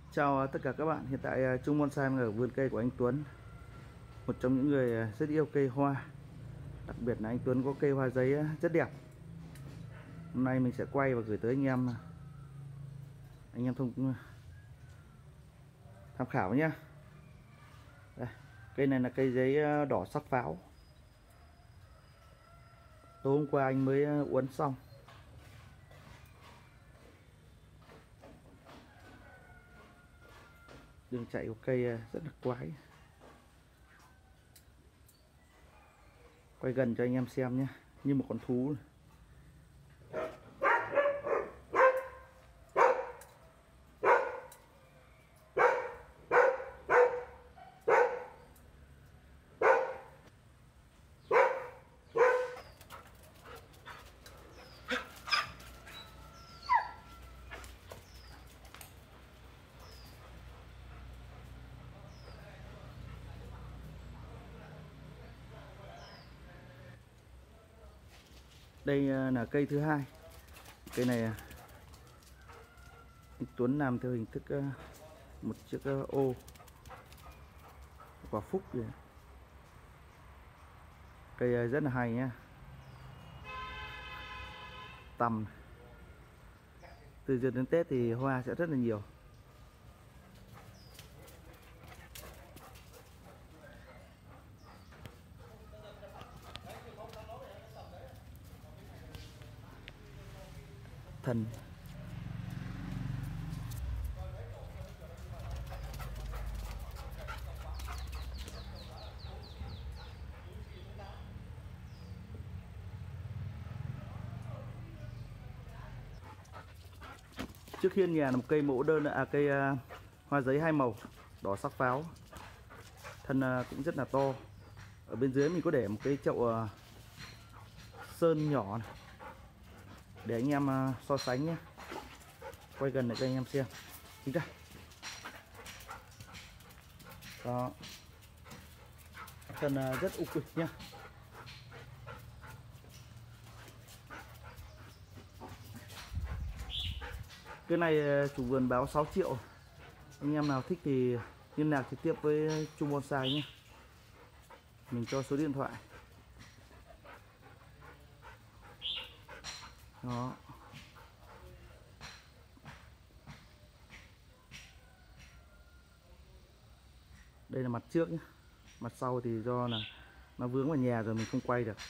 Chào tất cả các bạn, hiện tại Trung Bonsai đang ở vườn cây của anh Tuấn, một trong những người rất yêu cây hoa. Đặc biệt là anh Tuấn có cây hoa giấy rất đẹp. Hôm nay mình sẽ quay và gửi tới anh em tham khảo nhé. Đây, cây này là cây giấy đỏ sắc pháo. Tối hôm qua anh mới uốn xong. Đường chạy của cây rất là quái. Quay gần cho anh em xem nhé, như một con thú. Đây là cây thứ hai. Cây này anh Tuấn làm theo hình thức một chiếc ô quả phúc vậy. Cây rất là hay nhá. Tầm từ giờ đến Tết thì hoa sẽ rất là nhiều. Thần trước hiên nhà là một cây mẫu đơn, cây hoa giấy hai màu đỏ sắc pháo. Thân cũng rất là to. Ở bên dưới mình có để một cái chậu sơn nhỏ này, để anh em so sánh nhé. Quay gần để cho anh em xem. Chính ra đó, thân rất ục ịch nhá. Cái này chủ vườn báo 6 triệu. Anh em nào thích thì liên lạc trực tiếp với Trung Bonsai nhé. Mình cho số điện thoại. Đó. Đây là mặt trước nhé. Mặt sau thì do là nó vướng vào nhà rồi mình không quay được.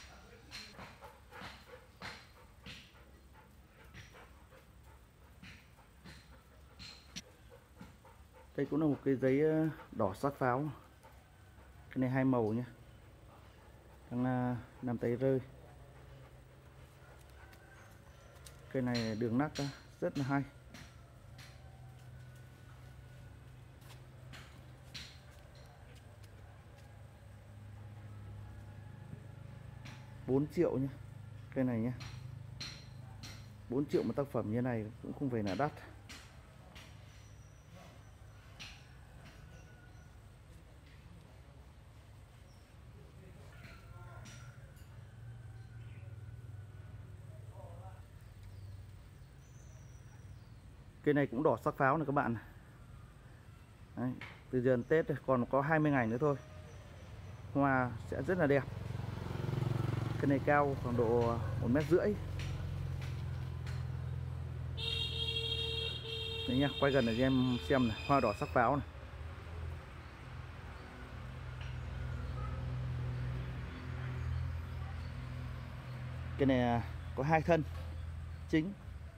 Đây cũng là một cây giấy đỏ sắc pháo. Cái này hai màu nhé. Đang làm tay rơi. Cây này đường nắc rất là hay. $4 triệu nhé. Cây này nhé. 4 triệu một tác phẩm như này cũng không phải là đắt. Cây này cũng đỏ sắc pháo này các bạn. Đấy, từ giờ đến Tết còn có 20 ngày nữa thôi. Hoa sẽ rất là đẹp. Cây này cao khoảng độ 1,5 m. Đấy nha, quay gần để cho em xem này, hoa đỏ sắc pháo này. Cái này có 2 thân chính.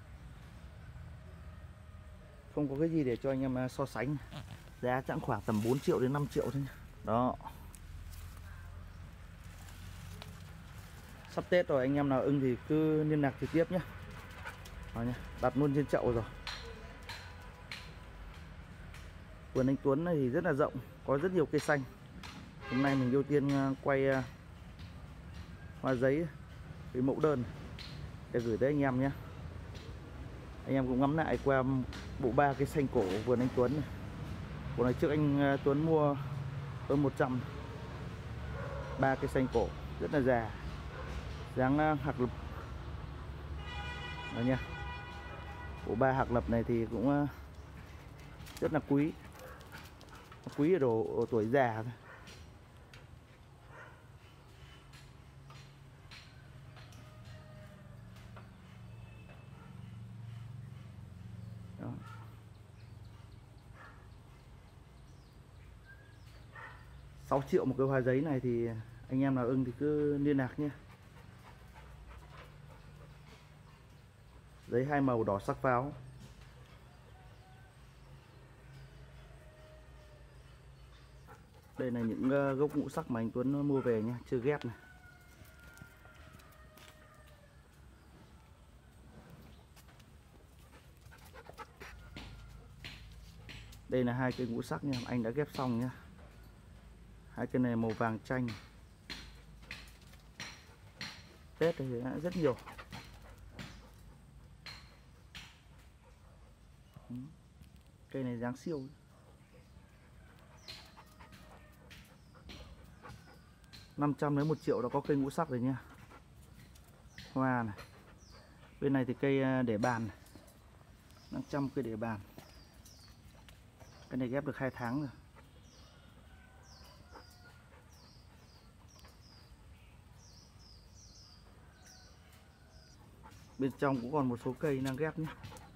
Không có cái gì để cho anh em so sánh. Giá chẳng khoảng tầm 4 triệu đến 5 triệu thôi. Đó. Sắp Tết rồi, anh em nào ưng thì cứ liên lạc trực tiếp nhé. Đó nhá, đặt luôn trên chậu rồi. Vườn anh Tuấn này thì rất là rộng, có rất nhiều cây xanh. Hôm nay mình ưu tiên quay hoa giấy, cái mẫu đơn để gửi tới anh em nhé. Anh em cũng ngắm lại qua bộ 3 cây xanh cổ vườn anh Tuấn này. Bộ này trước anh Tuấn mua hơn 100. 3 cây xanh cổ rất là già, dáng hạc lập. Đó nha. Bộ 3 hạc lập này thì cũng rất là quý. Quý ở độ tuổi già thôi. Đó. 6 triệu một cái hoa giấy này thì anh em nào ưng thì cứ liên lạc nhé. Giấy hai màu đỏ sắc pháo. Đây là những gốc ngũ sắc mà anh Tuấn mua về nha, chưa ghép này. Đây là hai cây ngũ sắc nha, anh đã ghép xong nhá. Hai cây này màu vàng chanh. Tết thì rất nhiều. Cây này dáng siêu. Năm trăm đến 1 triệu đã có cây ngũ sắc rồi nha. Hoa này. Bên này thì cây để bàn này. 500 cây để bàn. Cái này ghép được 2 tháng rồi. Bên trong cũng còn một số cây đang ghép nhé.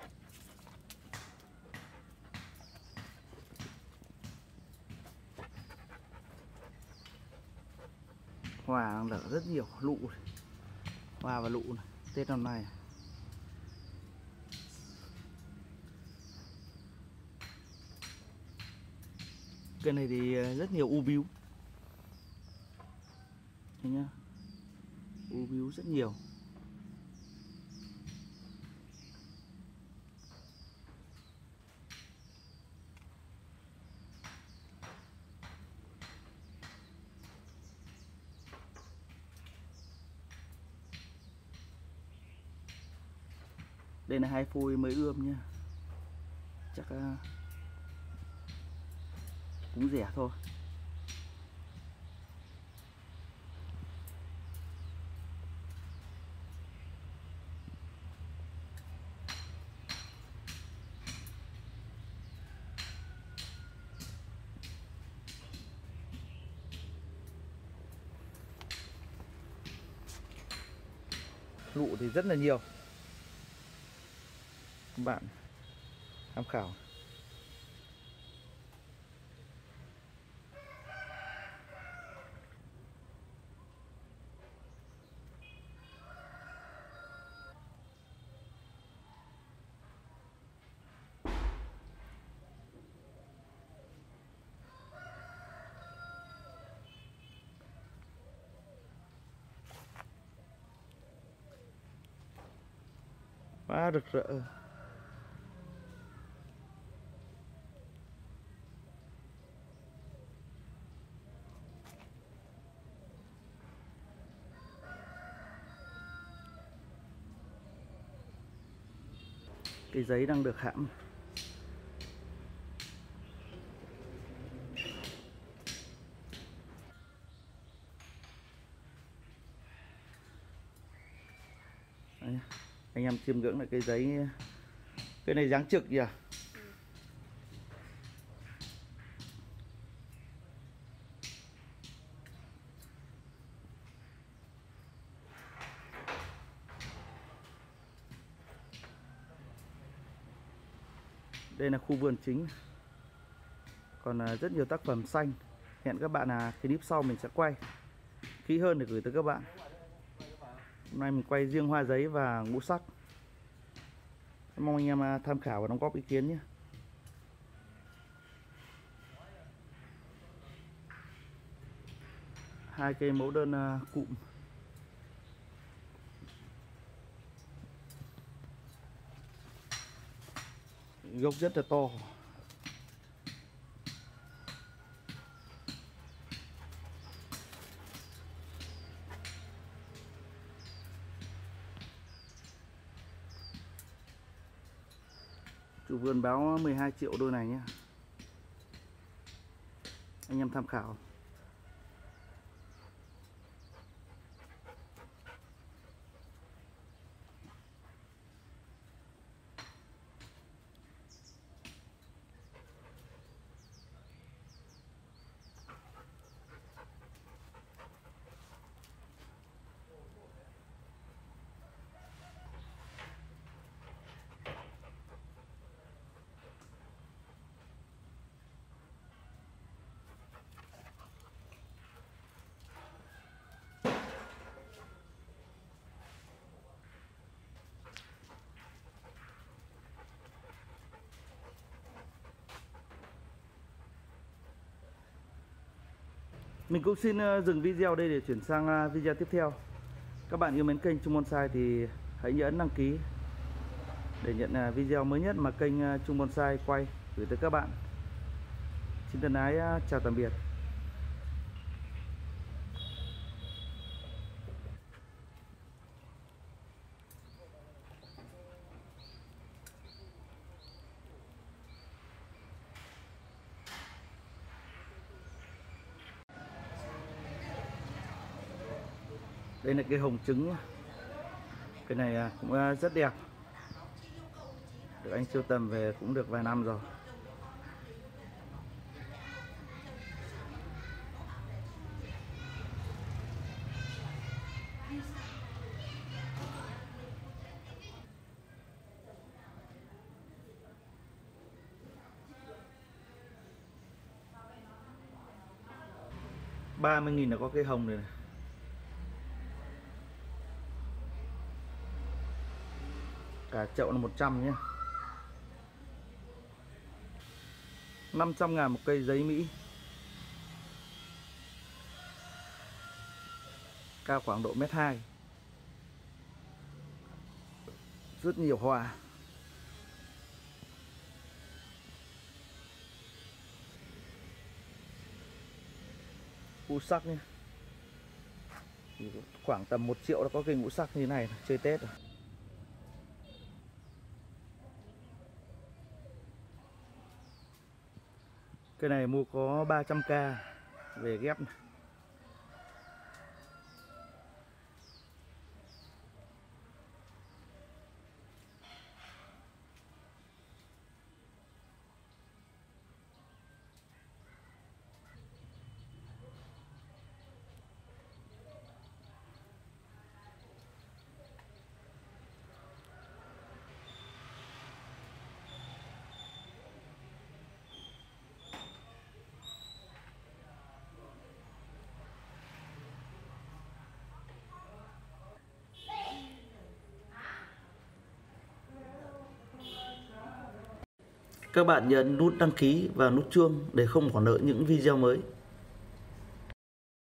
Hoa đang nở rất nhiều, lụ này. Hoa và lụ này, Tết năm nay. Cây này thì rất nhiều u bướu. Thấy nhá. U bướu rất nhiều. Đây là hai phôi mới ươm nhá. Chắc cũng rẻ thôi. Lụ thì rất là nhiều. Các bạn tham khảo. Quá rực rỡ. Cái giấy đang được hãm. Đấy, anh em chiêm ngưỡng lại cây giấy. Cái này dáng trực kìa. Đây là khu vườn chính. Còn rất nhiều tác phẩm xanh. Hẹn các bạn là clip sau mình sẽ quay kỹ hơn để gửi tới các bạn. Hôm nay mình quay riêng hoa giấy và ngũ sắc. Mong anh em tham khảo và đóng góp ý kiến nhé. Hai cây mẫu đơn cụm. Gốc rất là to. Chủ vườn báo 12 triệu đôi này nhé. Anh em tham khảo. Mình cũng xin dừng video đây để chuyển sang video tiếp theo. Các bạn yêu mến kênh Trung Bonsai thì hãy nhấn đăng ký để nhận video mới nhất mà kênh Trung Bonsai quay gửi tới các bạn. Xin thân ái chào tạm biệt. Đây là cây hồng trứng nhá. Cái này cũng rất đẹp. Được anh sưu tầm về cũng được vài năm rồi. $30.000 là có cây hồng này, cả chậu là 100 nhé. 500.000 một cây giấy Mỹ, cao khoảng độ 1,2 m, rất nhiều hoa. Ngũ sắc nhé, khoảng tầm 1 triệu đã có cây ngũ sắc như thế này chơi Tết rồi. Cái này mua có 300k về ghép này. Các bạn nhấn nút đăng ký và nút chuông để không bỏ lỡ những video mới.